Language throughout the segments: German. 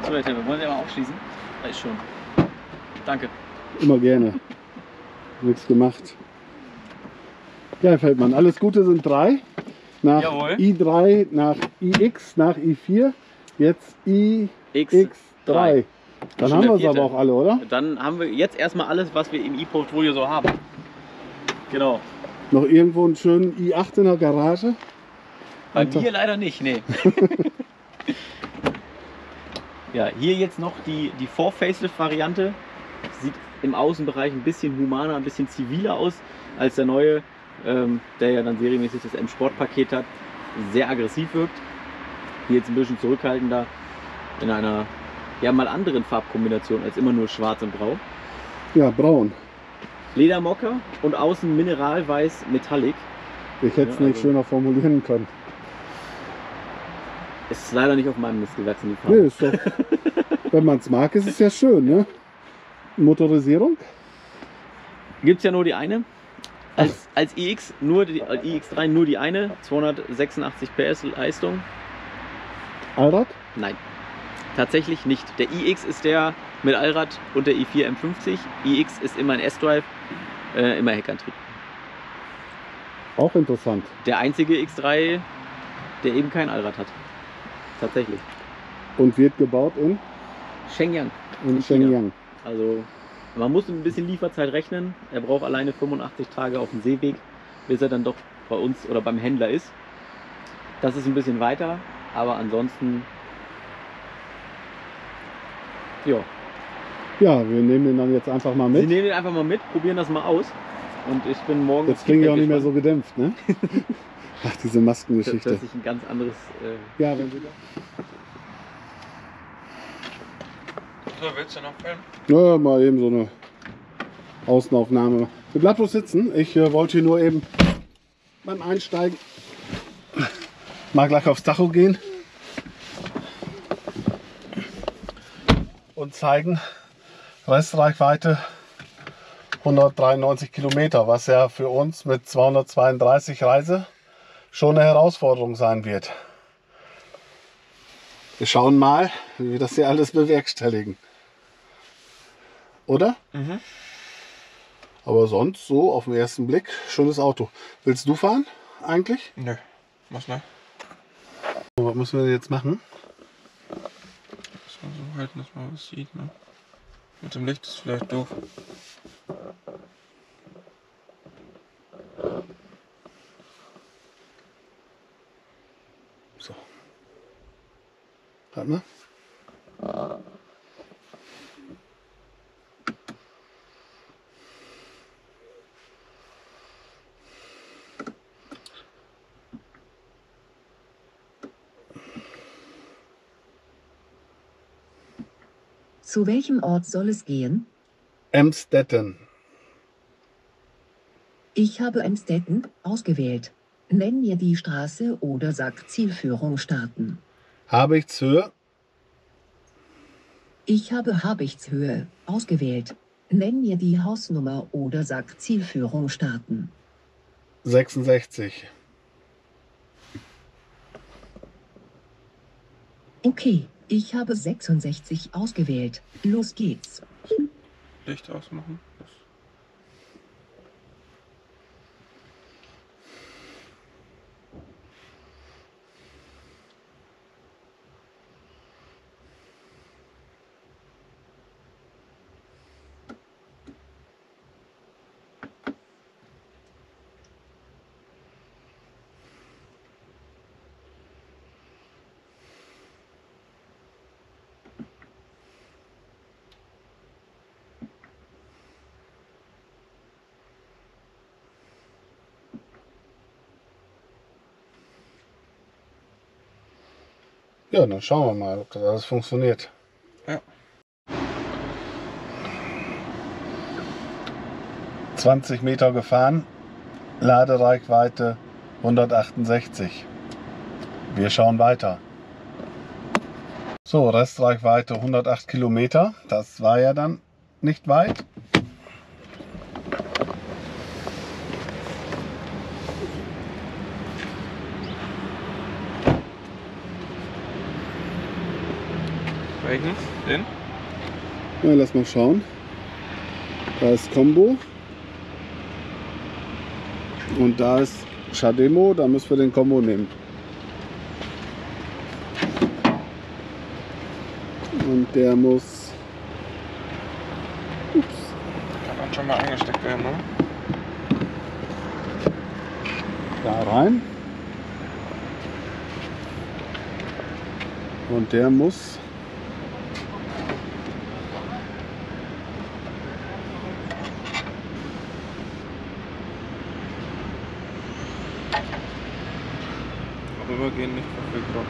So, Herr Teppe, wollen Sie mal aufschließen? Weiß schon. Danke. Immer gerne. Nichts gemacht. Ja, Herr Feldmann, alles Gute sind 3. Nach Jawohl. I3, nach IX, nach I4, jetzt IX3. Dann haben wir es aber auch alle, oder? Dann haben wir jetzt erstmal alles, was wir im i-Portfolio so haben. Genau. Noch irgendwo einen schönen i8 in der Garage? Bei mir leider nicht, nee. Ja, hier jetzt noch die Vor-Facelift-Variante. Sieht im Außenbereich ein bisschen humaner, ein bisschen ziviler aus als der neue, der ja dann serienmäßig das M-Sport-Paket hat. Sehr aggressiv wirkt. Hier jetzt ein bisschen zurückhaltender in einer ja mal anderen Farbkombination als immer nur schwarz und grau. Ja, braun. Ledermocker und außen mineralweiß Metallic. Ich hätte es nicht schöner formulieren können. Ist leider nicht auf meinem Mist gewachsen, die Farbe. Nee, ist doch, wenn man es mag, ist es ja schön, ne? Motorisierung? Gibt es ja nur die eine. Als iX nur iX3 nur die eine. 286 PS Leistung. Allrad? Nein. Tatsächlich nicht. Der iX ist der mit Allrad und der i4 M50. iX ist immer ein S-Drive, immer Heckantrieb. Auch interessant. Der einzige X3, der eben kein Allrad hat. Tatsächlich. Und wird gebaut in? Shenyang. In Shenyang. Also man muss ein bisschen Lieferzeit rechnen. Er braucht alleine 85 Tage auf dem Seeweg, bis er dann doch bei uns oder beim Händler ist. Das ist ein bisschen weiter, aber ansonsten ja. Ja, wir nehmen den dann jetzt einfach mal mit. Sie nehmen den einfach mal mit, probieren das mal aus. Und ich bin morgen. Jetzt klingt ja auch nicht mehr so gedämpft, ne? Ach, diese Maskengeschichte. Das ist ein ganz anderes. Ja, wenn Sie da. So, willst du noch filmen? Ja, mal eben so eine Außenaufnahme. Wir bleiben bloß sitzen. Ich wollte hier nur eben beim Einsteigen mal gleich aufs Tacho gehen und zeigen, Restreichweite 193 Kilometer, was ja für uns mit 232 Reise schon eine Herausforderung sein wird. Wir schauen mal, wie wir das hier alles bewerkstelligen. Oder? Mhm. Aber sonst so auf den ersten Blick schönes Auto. Willst du fahren eigentlich? Nö, was ne? So, was müssen wir jetzt machen? Muss man so halten, dass man was sieht, ne? Mit dem Licht ist vielleicht doof. So. Warte mal. Zu welchem Ort soll es gehen? Emstetten. Ich habe Emstetten ausgewählt. Nenn mir die Straße oder sag Zielführung starten. Habichtshöhe. Ich habe Habichtshöhe ausgewählt. Nenn mir die Hausnummer oder sag Zielführung starten. 66. Okay, ich habe 66 ausgewählt. Los geht's. Licht ausmachen. Ja, dann schauen wir mal, ob das alles funktioniert. Ja. 20 Meter gefahren, Ladereichweite 168. Wir schauen weiter. So, Restreichweite 108 Kilometer. Das war ja dann nicht weit. Welchen? Den? Ja, lass mal schauen. Da ist Combo. Und da ist Shademo, da müssen wir den Combo nehmen. Und der muss... Ups. Kann dann schon mal eingesteckt werden, ne? Da rein. Und der muss... Vorübergehend nicht verfügbar.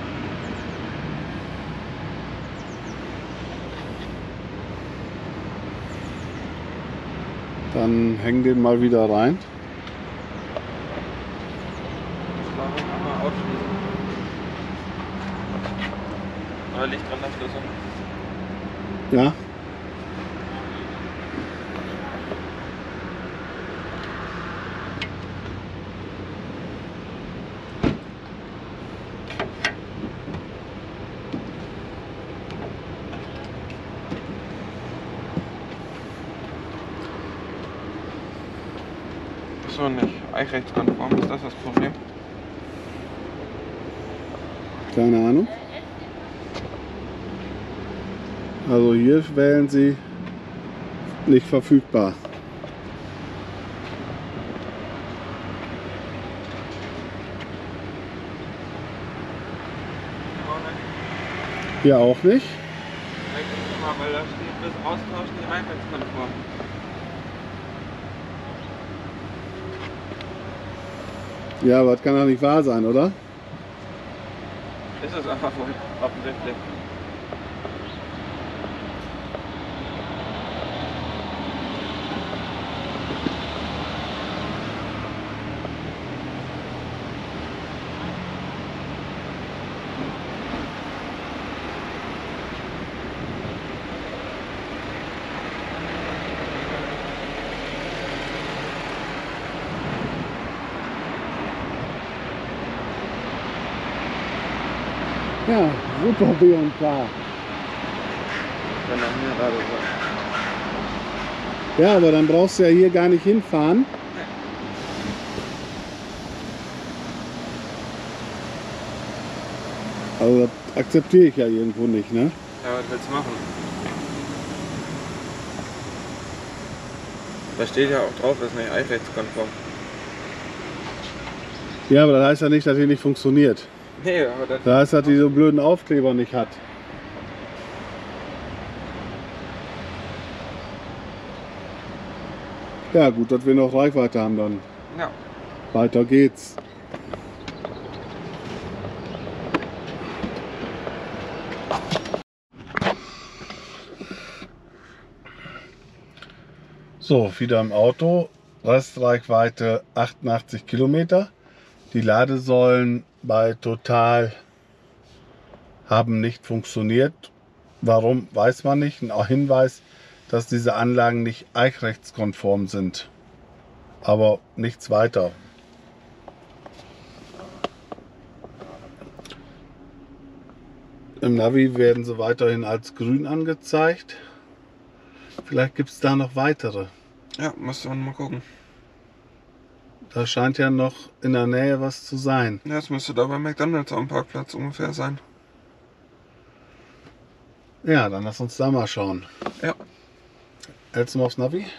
Dann hängen den mal wieder rein. Warum einmal ausschließen? Oder liegt dran der Schlüssel? Ja. Achso, nicht eichrechtskonform, ist das das Problem? Keine Ahnung. Also hier wählen Sie nicht verfügbar. Hier auch nicht. Weil da steht bis Austausch nicht eichrechtskonform. Ja, aber das kann doch nicht wahr sein, oder? Ist es einfach wohl offensichtlich. Ja, super B&K. Wenn er mir gerade sagt. Ja, aber dann brauchst du ja hier gar nicht hinfahren. Also das akzeptiere ich ja irgendwo nicht, ne? Ja, was willst du machen? Da steht ja auch drauf, das ist nicht eichrechtskonform. Ja, aber das heißt ja nicht, dass die nicht funktioniert. Nee, aber das... Das heißt, dass die so blöden Aufkleber nicht hat. Ja, gut, dass wir noch Reichweite haben dann. Ja. Weiter geht's. So, wieder im Auto. Restreichweite 88 Kilometer. Die Ladesäulen bei Total haben nicht funktioniert. Warum, weiß man nicht. Ein Hinweis, dass diese Anlagen nicht eichrechtskonform sind. Aber nichts weiter. Im Navi werden sie weiterhin als grün angezeigt. Vielleicht gibt es da noch weitere. Ja, müsste man mal gucken. Da scheint ja noch in der Nähe was zu sein. Ja, das müsste da bei McDonald's am Parkplatz ungefähr sein. Ja, dann lass uns da mal schauen. Ja. Hältst du mal aufs Navi?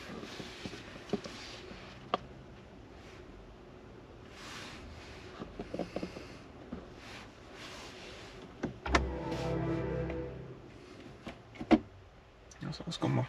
Das ist ausgemacht.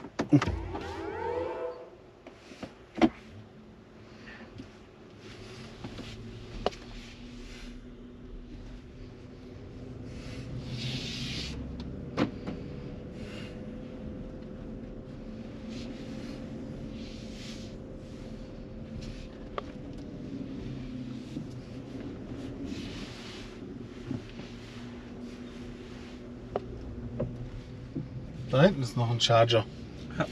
Da hinten ist noch ein Charger. Ja.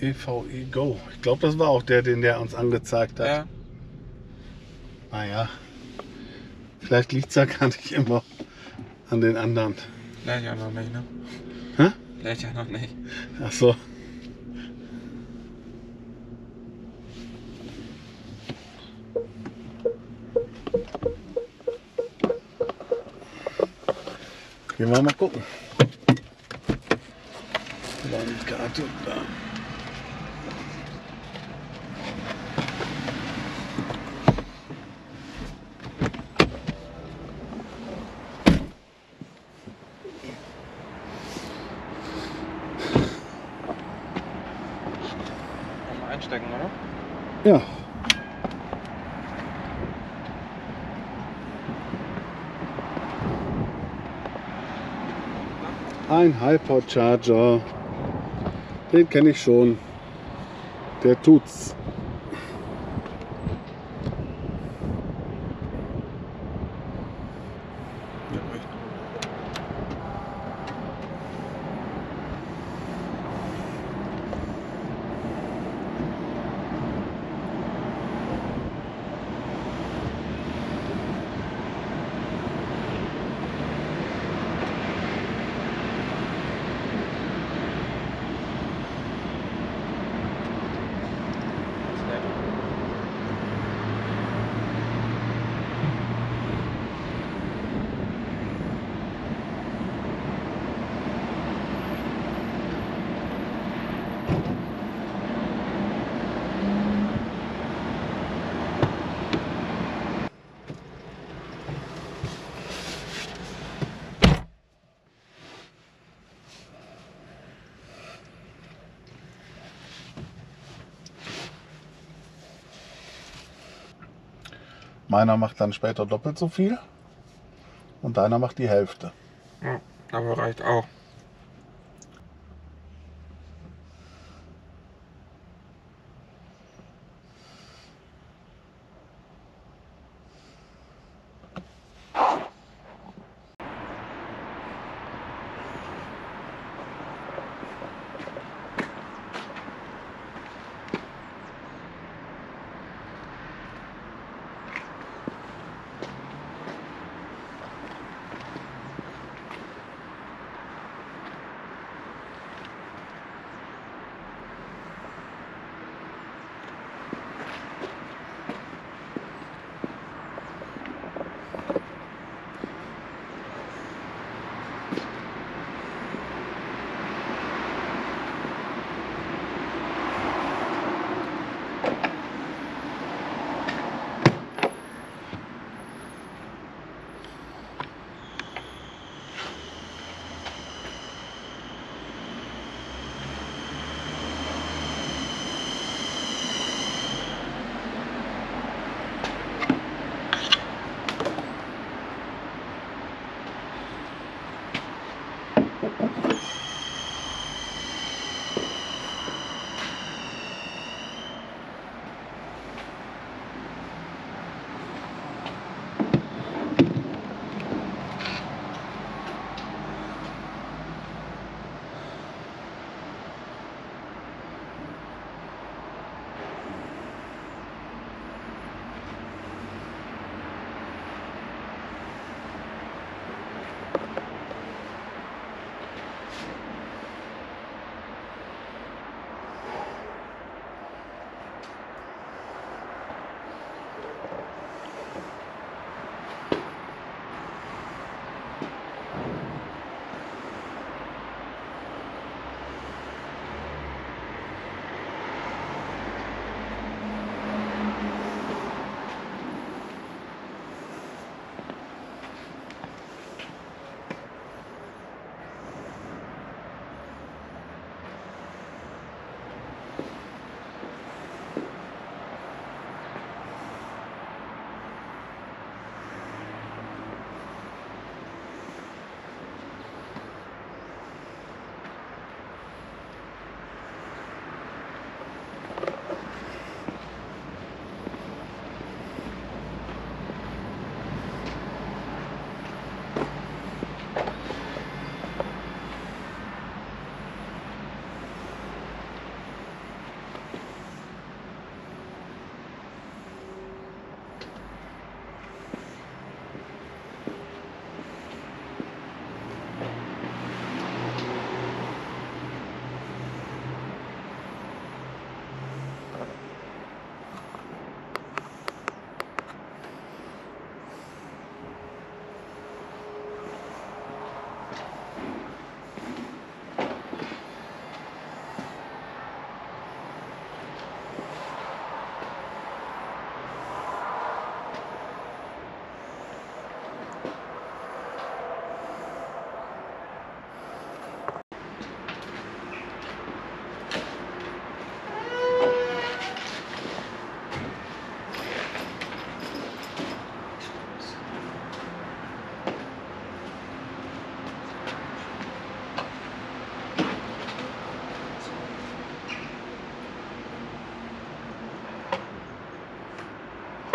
EVE Go. Ich glaube, das war auch der, den der uns angezeigt hat. Ja. Naja, vielleicht liegt es ja gar nicht immer an den anderen. Lädt ja noch nicht, ne? Hä? Lädt ja noch nicht. Ach so. Gehen wir mal gucken. Landkarte da. Mal einstecken, oder? Ja. Ein Hypercharger. Den kenne ich schon. Der tut's. Ja, reicht. Meiner macht dann später doppelt so viel und deiner macht die Hälfte. Ja, aber reicht auch.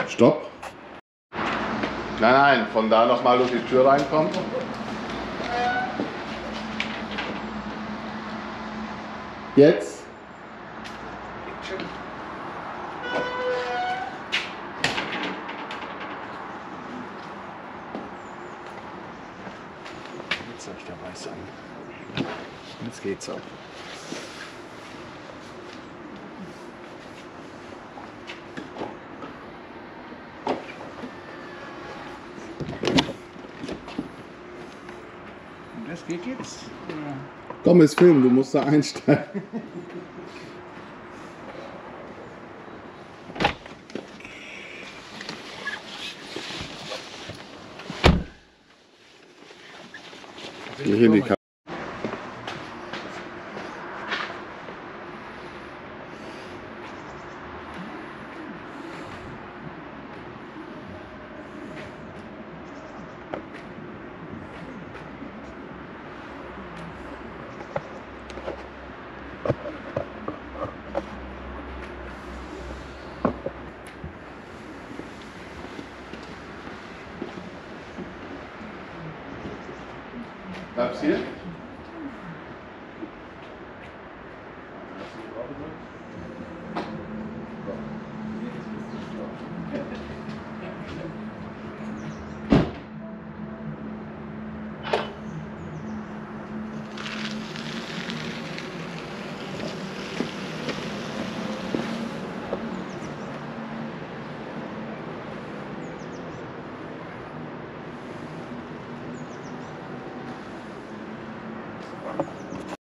Stopp. Nein, nein, von da nochmal durch die Tür reinkommen. Jetzt. Jetzt soll ich dabei sein. Jetzt geht's auch. Und das geht jetzt? Oder? Komm, es filmen, du musst da einsteigen. Hier in die Kamera. Bleibst hier?